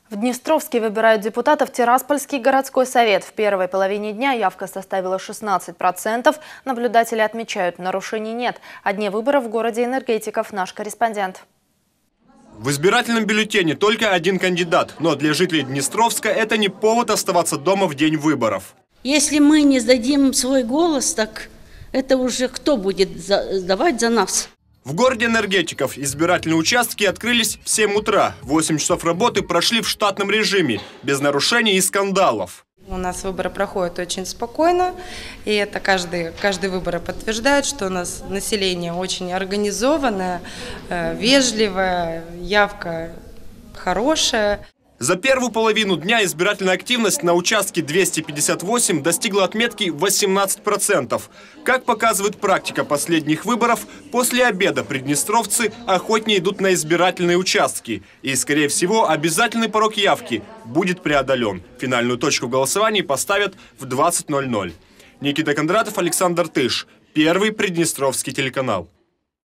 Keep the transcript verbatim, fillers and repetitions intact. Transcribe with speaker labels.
Speaker 1: В Днестровске выбирают депутатов Тираспольский городской совет. В первой половине дня явка составила шестнадцать процентов. Наблюдатели отмечают, нарушений нет. О дне выборов в городе энергетиков наш корреспондент.
Speaker 2: В избирательном бюллетене только один кандидат. Но для жителей Днестровска это не повод оставаться дома в день выборов.
Speaker 3: Если мы не сдадим свой голос, так это уже кто будет сдавать за нас?
Speaker 2: В городе энергетиков избирательные участки открылись в семь утра. восемь часов работы прошли в штатном режиме, без нарушений и скандалов.
Speaker 4: У нас выборы проходят очень спокойно, и это каждый, каждый выбор подтверждает, что у нас население очень организованное, вежливое, явка хорошая.
Speaker 2: За первую половину дня избирательная активность на участке двести пятьдесят восемь достигла отметки восемнадцать процентов. Как показывает практика последних выборов, после обеда приднестровцы охотнее идут на избирательные участки. И, скорее всего, обязательный порог явки будет преодолен. Финальную точку в голосовании поставят в двадцать ноль ноль. Никита Кондратов, Александр Тыш. Первый приднестровский телеканал.